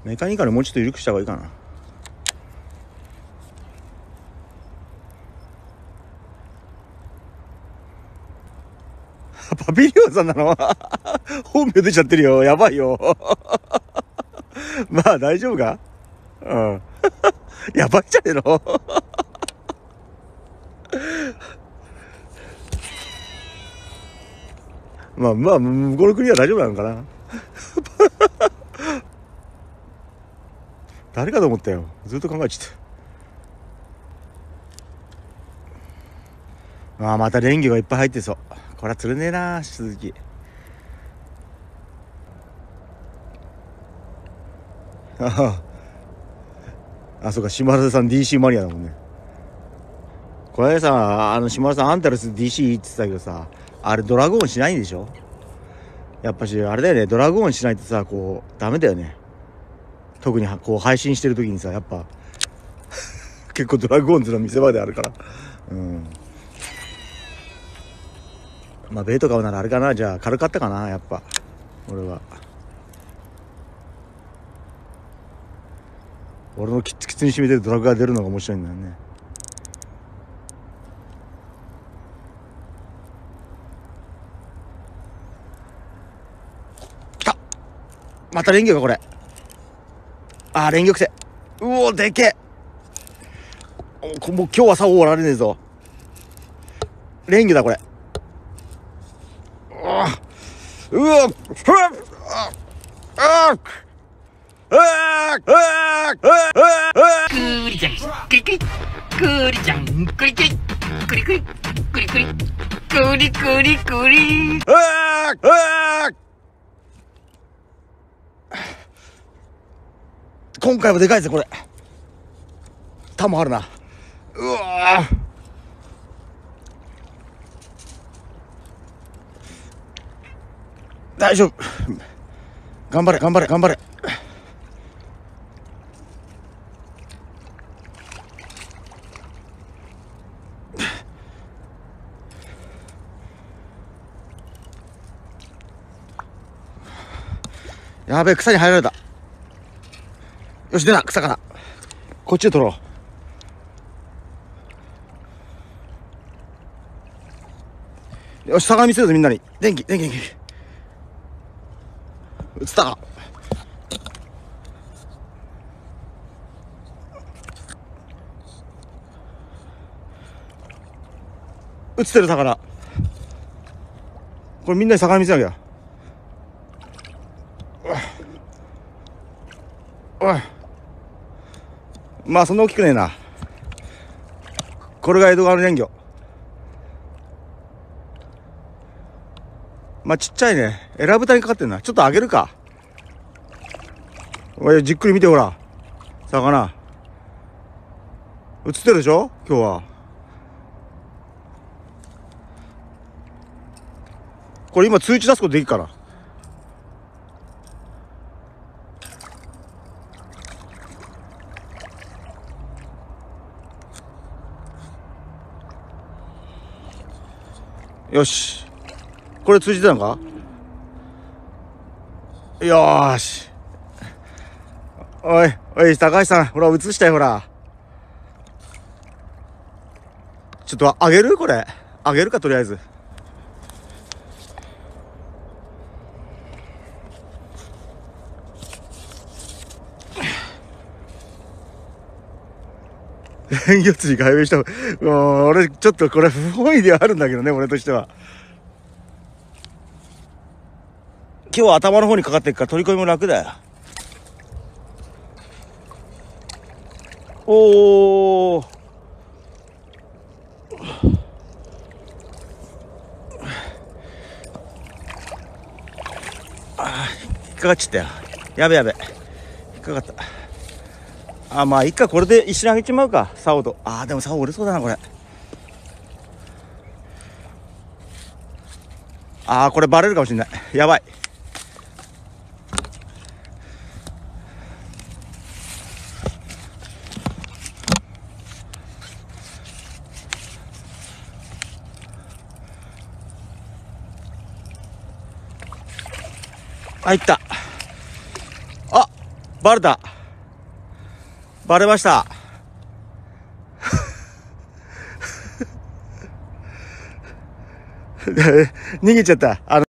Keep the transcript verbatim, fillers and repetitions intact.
メカニカルもうちょっと緩くした方がいいかな。パビリオンさんなの本名出ちゃってるよ。やばいよ。まあ大丈夫か。うんやばいじゃねえのまあまあ向こうの国は大丈夫なのかな誰かと思ったよ。ずっと考えちゃった。ああまたレンゲがいっぱい入ってそう。これは釣れねえな鈴木。ああそうか、島田さん ディーシー マニアだもんね。これさ、あの島田さんアンタルス ディーシー って言ってたけどさ、あれドラゴンしないんでしょ。やっぱしあれだよね、ドラゴンしないとさ、こうダメだよね。特にこう配信してる時にさ、やっぱ結構ドラゴンズの見せ場であるから。うんまあベイとかならあれかな。じゃあ軽かったかな、やっぱ俺は。俺のキツキツに締めてるドラグが出るのが面白いんだよね。来た。またレンゲかこれ。あーレンゲくせ。うおでけえ。もう今日はさ終わられねえぞ。レンゲだこれ。うわうわああクリちゃんクリクリクリちゃんクリクリクリクリクリクリクリクリクリ。 今回もでかいぜこれ。タもあるな。うわ大丈夫。頑張れ頑張れ頑張れ。やべえ草に入られた。よし出な草からこっちで取ろう。よし魚見せるぞみんなに。電気電気電気映ったか。映ってる魚。これみんなに魚見せなきゃ。おいまあそんな大きくねえな。これが江戸川の人魚。まあちっちゃいね。エラ蓋にかかってんな。ちょっと上げるか。おいじっくり見てほら魚映ってるでしょ今日は。これ今通知出すことできるから。よしこれ通じてたのか。よーしおいおい高橋さんほら映したよほら。ちょっとあげるこれあげるかとりあえず。人魚釣り解明したもう俺ちょっとこれ不本意ではあるんだけどね俺としては。今日は頭の方にかかってるから取り込みも楽だよ。おーあー引っかかっちゃったよ。やべやべ引っかかった。あまあいっかこれで一緒にあげちまうか竿と。あーでも竿折れそうだなこれ。あーこれバレるかもしれない。やばい。あいった。あバレた。バレました。逃げちゃった。あの